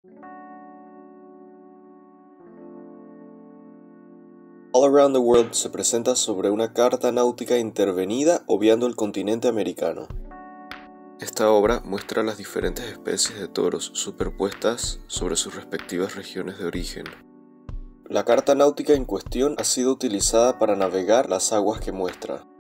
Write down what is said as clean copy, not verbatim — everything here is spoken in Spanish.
All Around the World se presenta sobre una carta náutica intervenida obviando el continente americano. Esta obra muestra las diferentes especies de toros superpuestas sobre sus respectivas regiones de origen. La carta náutica en cuestión ha sido utilizada para navegar las aguas que muestra.